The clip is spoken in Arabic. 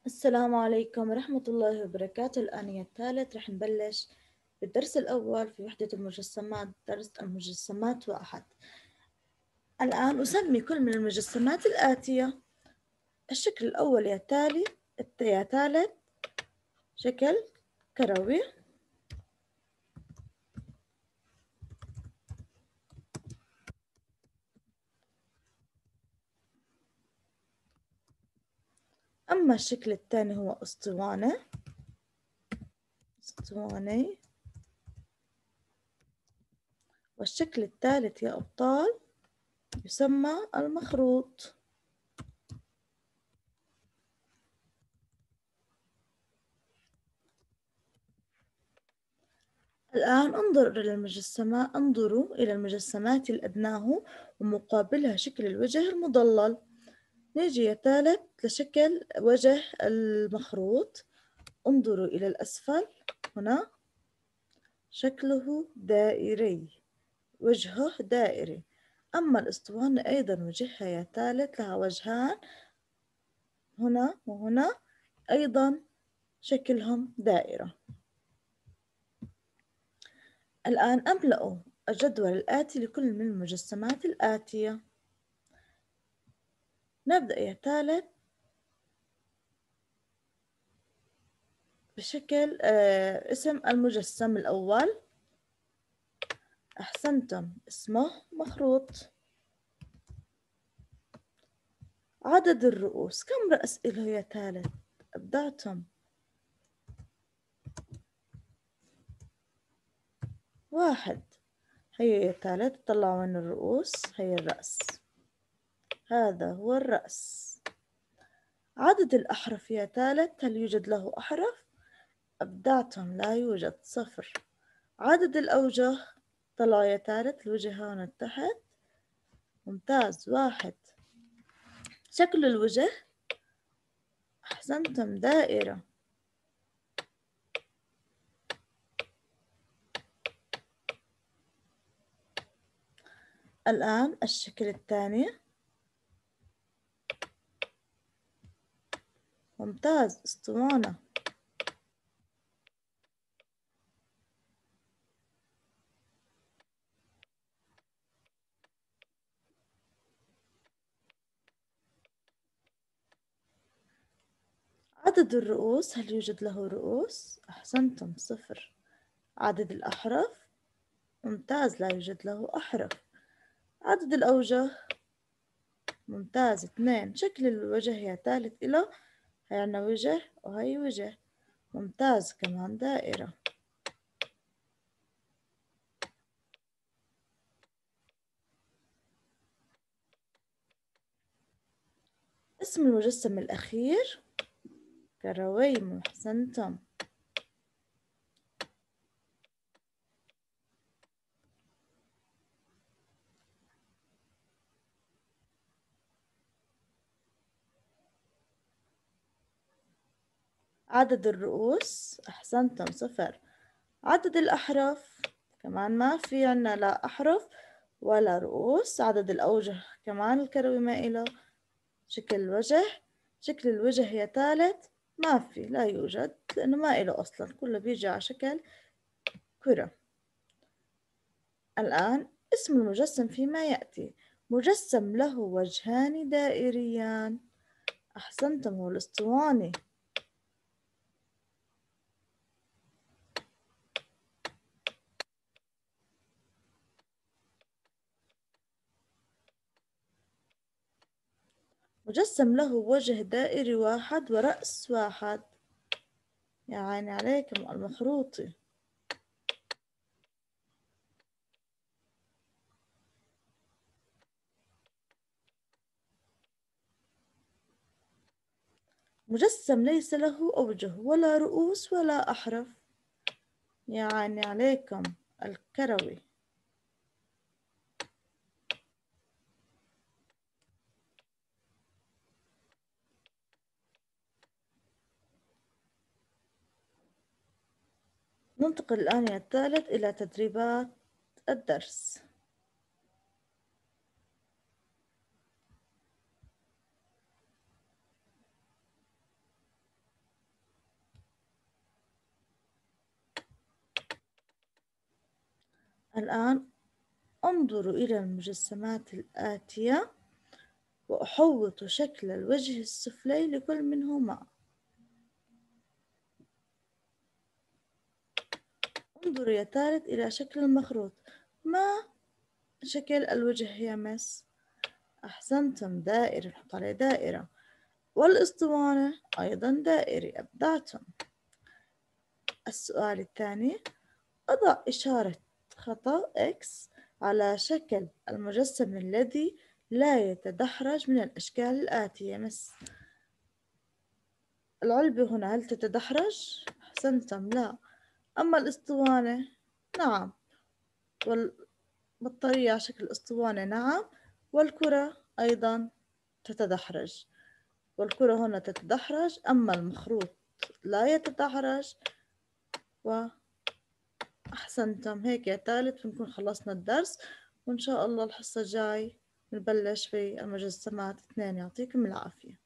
السلام عليكم ورحمة الله وبركاته. الآن يا الثالث رح نبلش بالدرس الأول في وحدة المجسمات، درس المجسمات واحد. الآن أسمي كل من المجسمات الآتية. الشكل الأول يا تالي يا ثالث شكل كروي. أما الشكل الثاني هو أسطوانة، أسطواني. والشكل الثالث يا أبطال يسمى المخروط. الآن انظروا إلى المجسمات الأدناه ومقابلها شكل الوجه المضلل. نيجي يا ثالث لشكل وجه المخروط. انظروا إلى الأسفل هنا، شكله دائري، وجهه دائري. أما الأسطوانة أيضا وجهها يا ثالث لها وجهان، هنا وهنا، أيضا شكلهم دائرة. الآن أملأ الجدول الآتي لكل من المجسمات الآتية. نبدأ يا ثالث بشكل اسم المجسم الأول. أحسنتم، اسمه مخروط. عدد الرؤوس، كم رأس له يا ثالث؟ أبدعتم. واحد. هيا يا ثالث طلعوا من الرؤوس، هيا الرأس، هذا هو الرأس. عدد الأحرف يا ثالث، هل يوجد له أحرف؟ أبدعتم، لا يوجد، صفر. عدد الأوجه، طلعوا يا ثالث الوجه هنا تحت، ممتاز، واحد. شكل الوجه، أحسنتم، دائرة. الآن الشكل الثاني، ممتاز، اسطوانة. عدد الرؤوس، هل يوجد له رؤوس؟ أحسنتم، صفر. عدد الأحرف، ممتاز، لا يوجد له أحرف. عدد الأوجه، ممتاز، اثنين. شكل الوجه يا ثالث إله، هي عنا وجه وهي وجه، ممتاز، كمان دائرة. اسم المجسم الأخير كروي، أحسنتم. عدد الرؤوس، أحسنتم، صفر. عدد الأحرف، كمان ما في عنا لا أحرف ولا رؤوس. عدد الأوجه كمان الكروي ما إله. شكل الوجه، شكل الوجه يا ثالث ما في، لا يوجد، لأنه ما إله أصلا، كله بيجي على شكل كرة. الآن اسم المجسم فيما يأتي، مجسم له وجهان دائريان. أحسنتم، هو الأسطواني. مجسم له وجه دائري واحد ورأس واحد، يا عيني عليكم المخروطي. مجسم ليس له أوجه ولا رؤوس ولا أحرف، يا عيني عليكم الكروي. ننتقل الآن يا الثالث إلى تدريبات الدرس. الآن انظروا إلى المجسمات الآتية وأحوط شكل الوجه السفلي لكل منهما. انظروا يا ثالث إلى شكل المخروط. ما شكل الوجه يا مس؟ أحسنتم، دائري، نحط عليه دائرة. والأسطوانة أيضا دائري، أبدعتم. السؤال الثاني، أضع إشارة خطأ X على شكل المجسم الذي لا يتدحرج من الأشكال الآتية. مس العلبة هنا هل تتدحرج؟ أحسنتم، لا. أما الأسطوانة نعم، والبطارية على شكل أسطوانة نعم، والكرة أيضا تتدحرج، والكرة هنا تتدحرج، أما المخروط لا يتدحرج. وأحسنتم، هيك يا ثالث بنكون خلصنا الدرس، وإن شاء الله الحصة الجاي نبلش في المجسمات 2. يعطيكم العافية.